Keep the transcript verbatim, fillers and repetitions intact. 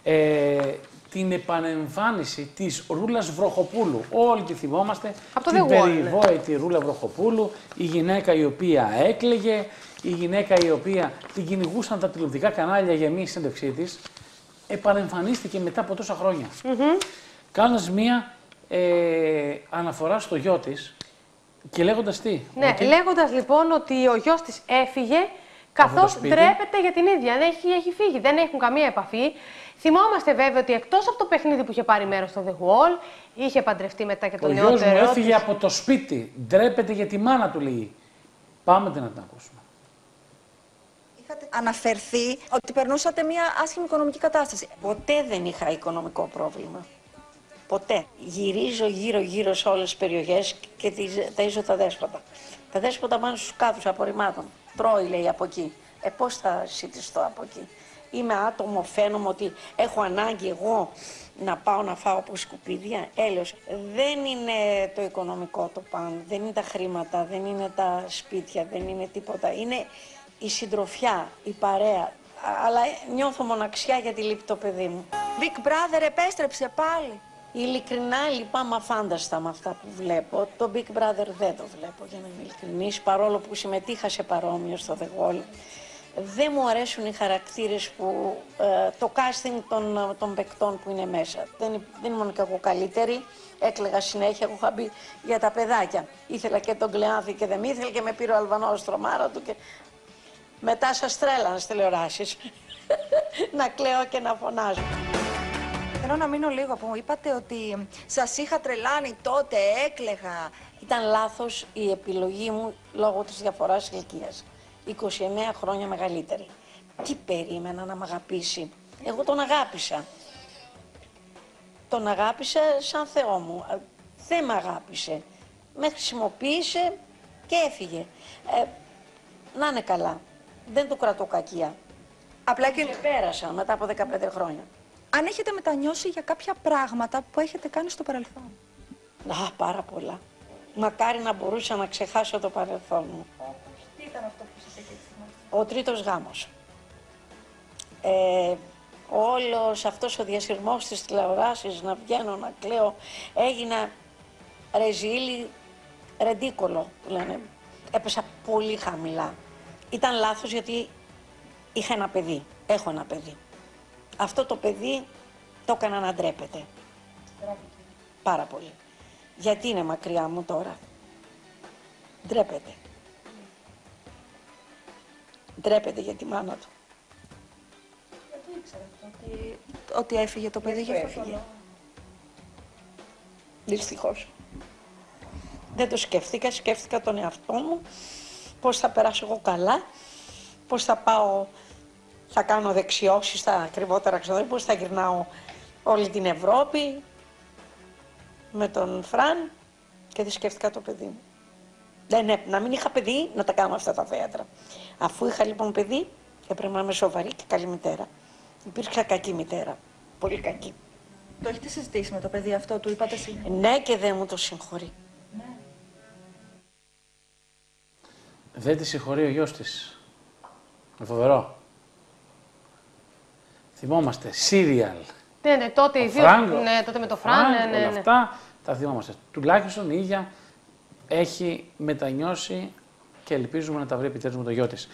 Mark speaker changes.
Speaker 1: ε, την επανεμφάνιση της Ρούλας Βροχοπούλου. Όλοι τη θυμόμαστε,
Speaker 2: από
Speaker 1: την
Speaker 2: The Wall,
Speaker 1: περιβόητη ναι. Ρούλα Βροχοπούλου, η γυναίκα η οποία έκλαιγε, η γυναίκα η οποία την κυνηγούσαν τα τηλεοπτικά κανάλια για μία συνέντευξή της, επανεμφανίστηκε μετά από τόσα χρόνια. Mm-hmm. Κάνοντας μία ε, αναφορά στο γιο της και λέγοντας τι.
Speaker 2: Ναι,
Speaker 1: ότι...
Speaker 2: λέγοντας λοιπόν ότι ο γιος της έφυγε καθώς ντρέπεται για την ίδια. Δεν έχει, έχει φύγει, δεν έχουν καμία επαφή. Θυμόμαστε βέβαια ότι εκτός από το παιχνίδι που είχε πάρει μέρος στο The Wall, είχε παντρευτεί μετά και τον νεότερο.
Speaker 1: Ο γιος μου έφυγε από το σπίτι. Ντρέπεται για τη μάνα του, λέει. Πάμε την να την ακούσουμε.
Speaker 3: Είχατε αναφερθεί ότι περνούσατε μια άσχημη οικονομική κατάσταση.
Speaker 4: Ποτέ δεν είχα οικονομικό πρόβλημα. Ποτέ. Γυρίζω γύρω-γύρω σε όλες τις περιοχές και ταΐζω τα δέσποτα. Τα δέσποτα πάνε στους κάδους απορριμμάτων. Τρώει, λέει, από εκεί. Ε, πώς θα σιτιστώ από εκεί. Είμαι άτομο, φαίνομαι ότι έχω ανάγκη εγώ να πάω να φάω από σκουπίδια. Έλεος. Δεν είναι το οικονομικό το πάνω, δεν είναι τα χρήματα, δεν είναι τα σπίτια, δεν είναι τίποτα. Είναι η συντροφιά, η παρέα. Αλλά νιώθω μοναξιά γιατί λείπει το παιδί μου.
Speaker 3: Big Brother επέστρεψε πάλι.
Speaker 4: Ειλικρινά λυπάμαι αφάνταστα με αυτά που βλέπω. Το Big Brother δεν το βλέπω, για να είμαι ειλικρινής, παρόλο που συμμετείχα σε παρόμοιο στο The Wall. Δεν μου αρέσουν οι χαρακτήρες που, ε, το casting των, των παικτών που είναι μέσα. Δεν, δεν ήμουν και εγώ καλύτερη, έκλαιγα συνέχεια, εγώ είχα μπει για τα παιδάκια. Ήθελα και τον Κλεάνθη και δεν μ' ήθελε και με πήρε ο Αλβανός τρομάρα του και μετά σας τρέλανε στις τηλεοράσεις. Να κλαίω και να φωνάζω.
Speaker 3: Θέλω να μείνω λίγο που μου είπατε ότι σας είχα τρελάνει τότε, έκλαιγα.
Speaker 4: Ήταν λάθος η επιλογή μου λόγω της διαφοράς ηλικίας. είκοσι εννέα χρόνια μεγαλύτερη. Τι περίμενα να μ' αγαπήσει. Εγώ τον αγάπησα. Τον αγάπησα σαν Θεό μου. Δεν μ' αγάπησε. Με χρησιμοποίησε και έφυγε. Ε, να είναι καλά. Δεν του κρατώ κακία.
Speaker 3: Απλά και...
Speaker 4: και πέρασα μετά από δεκαπέντε χρόνια.
Speaker 3: Αν έχετε μετανιώσει για κάποια πράγματα που έχετε κάνει στο παρελθόν.
Speaker 4: Α, πάρα πολλά. Μακάρι να μπορούσα να ξεχάσω το παρελθόν μου.
Speaker 3: Τι ήταν αυτό που σας είχε θυμάσει?
Speaker 4: Ο τρίτος γάμος. Ε, όλος αυτός ο διασυρμός της τηλεοράσης, να βγαίνω, να κλαίω, έγινα ρεζίλι, ρεντίκολο που λένε. Έπεσα πολύ χαμηλά. Ήταν λάθος γιατί είχα ένα παιδί, έχω ένα παιδί. Αυτό το παιδί το έκανα να ντρέπεται. Πάρα πολύ. Γιατί είναι μακριά μου τώρα. Ντρέπεται. Ντρέπεται για τη μάνα του.
Speaker 3: Δεν το ήξερα αυτό, ότι, ότι έφυγε το παιδί.
Speaker 4: Γιατί έφυγε. Δυστυχώς. Δεν το σκέφτηκα, σκέφτηκα τον εαυτό μου, πώς θα περάσω εγώ καλά, πώς θα πάω, θα κάνω δεξιώσεις στα ακριβότερα ξενοδοχεία, πώς θα γυρνάω όλη την Ευρώπη με τον Φραν και δεν σκέφτηκα το παιδί μου. Δεν, ναι, να μην είχα παιδί, να τα κάνω αυτά τα θέατρα. Αφού είχα λοιπόν παιδί, έπρεπε να είμαι σοβαρή και καλή μητέρα. Υπήρξα κακή μητέρα, πολύ κακή.
Speaker 3: Το έχετε συζητήσει με το παιδί αυτό, του είπατε σήμερα?
Speaker 4: Ναι, και δεν μου το συγχωρεί.
Speaker 3: Ναι.
Speaker 1: Δεν τη συγχωρεί ο γιος της. Είναι φοβερό. Θυμόμαστε, σύριαλ.
Speaker 2: Ναι, ναι, τότε οι δύο. Ναι, τότε με το Φραν, ναι, ναι,
Speaker 1: όλα
Speaker 2: ναι.
Speaker 1: αυτά τα θυμόμαστε. Τουλάχιστον η ίδια έχει μετανιώσει και ελπίζουμε να τα βρει επιτέλους με το γιο της.